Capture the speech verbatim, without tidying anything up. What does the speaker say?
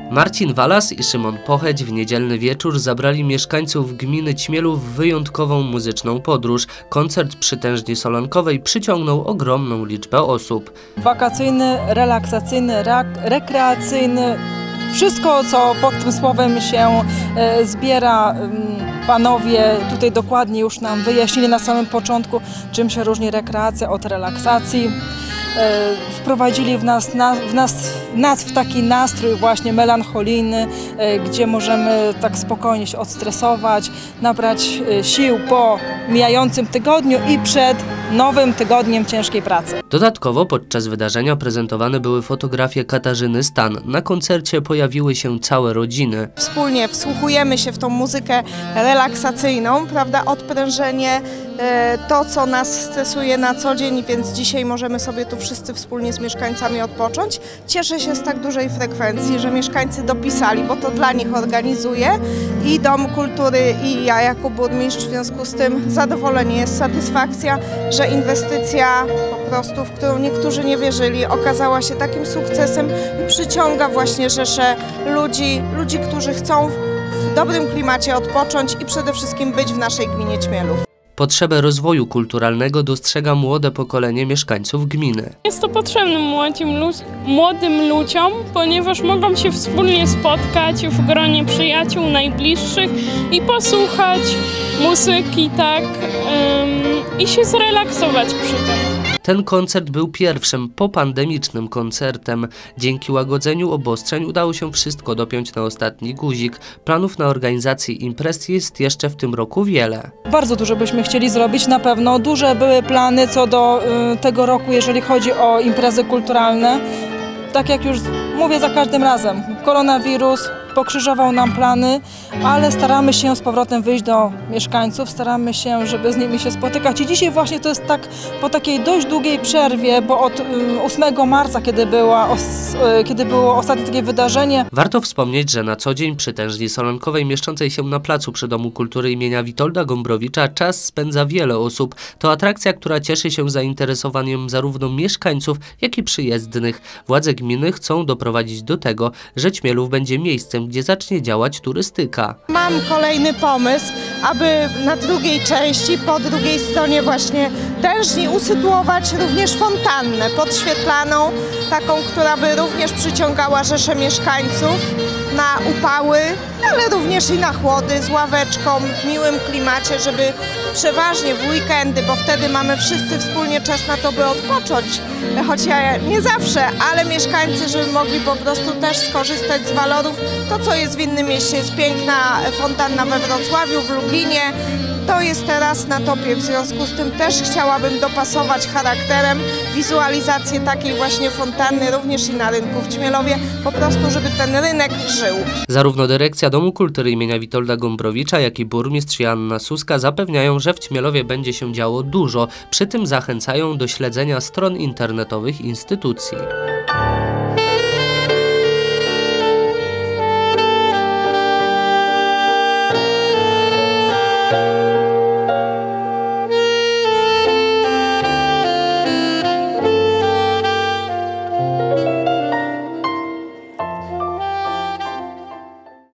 Marcin Walas i Szymon Pocheć w niedzielny wieczór zabrali mieszkańców gminy Ćmielów w wyjątkową muzyczną podróż. Koncert przy Tężni Solankowej przyciągnął ogromną liczbę osób. Wakacyjny, relaksacyjny, rekreacyjny, wszystko co pod tym słowem się e, zbiera. Panowie tutaj dokładnie już nam wyjaśnili na samym początku, czym się różni rekreacja od relaksacji. E, wprowadzili w nas, na, w nas, w nas w taki nastrój właśnie melancholijny, e, gdzie możemy tak spokojnie się odstresować, nabrać e, sił po mijającym tygodniu i przed nowym tygodniem ciężkiej pracy. Dodatkowo podczas wydarzenia prezentowane były fotografie Katarzyny Stan. Na koncercie pojawiły się całe rodziny. Wspólnie wsłuchujemy się w tą muzykę relaksacyjną, prawda, odprężenie, to co nas stresuje na co dzień, więc dzisiaj możemy sobie tu wszyscy wspólnie z mieszkańcami odpocząć. Cieszę się z tak dużej frekwencji, że mieszkańcy dopisali, bo to dla nich organizuję i Dom Kultury i ja jako burmistrz, w związku z tym zadowolenie jest satysfakcja, że inwestycja po prostu, w którą niektórzy nie wierzyli, okazała się takim sukcesem i przyciąga właśnie rzeszę ludzi, ludzi, którzy chcą w dobrym klimacie odpocząć i przede wszystkim być w naszej gminie Ćmielów. Potrzebę rozwoju kulturalnego dostrzega młode pokolenie mieszkańców gminy. Jest to potrzebne młodym, lu młodym ludziom, ponieważ mogą się wspólnie spotkać w gronie przyjaciół najbliższych i posłuchać muzyki, tak, ym, i się zrelaksować przy tym. Ten koncert był pierwszym popandemicznym koncertem. Dzięki łagodzeniu obostrzeń udało się wszystko dopiąć na ostatni guzik. Planów na organizację imprez jest jeszcze w tym roku wiele. Bardzo dużo byśmy chcieli zrobić, na pewno. Duże były plany co do y, tego roku, jeżeli chodzi o imprezy kulturalne. Tak jak już mówię za każdym razem, koronawirus pokrzyżował nam plany, ale staramy się z powrotem wyjść do mieszkańców, staramy się, żeby z nimi się spotykać. I dzisiaj właśnie to jest tak po takiej dość długiej przerwie, bo od ósmego marca, kiedy, była, kiedy było ostatnie takie wydarzenie. Warto wspomnieć, że na co dzień przy Tężni Solankowej mieszczącej się na placu przy Domu Kultury imienia Witolda Gombrowicza czas spędza wiele osób. To atrakcja, która cieszy się zainteresowaniem zarówno mieszkańców, jak i przyjezdnych. Władze gminy chcą doprowadzić do tego, że Ćmielów będzie miejscem, gdzie zacznie działać turystyka. Mam kolejny pomysł, aby na drugiej części, po drugiej stronie właśnie Tężni usytuować również fontannę podświetlaną, taką, która by również przyciągała rzeszę mieszkańców na upały, ale również i na chłody z ławeczką, w miłym klimacie, żeby przeważnie w weekendy, bo wtedy mamy wszyscy wspólnie czas na to, by odpocząć, choć ja nie zawsze, ale mieszkańcy, żeby mogli po prostu też skorzystać z walorów. To, co jest w innym mieście, jest piękna fontanna we Wrocławiu, w Lublinie, to jest teraz na topie, w związku z tym też chciałabym dopasować charakterem wizualizację takiej właśnie fontanny również i na rynku w Ćmielowie, po prostu, żeby ten rynek żył. Zarówno dyrekcja Domu Kultury imienia Witolda Gombrowicza, jak i burmistrz Joanna Suska zapewniają, że w Ćmielowie będzie się działo dużo, przy tym zachęcają do śledzenia stron internetowych instytucji.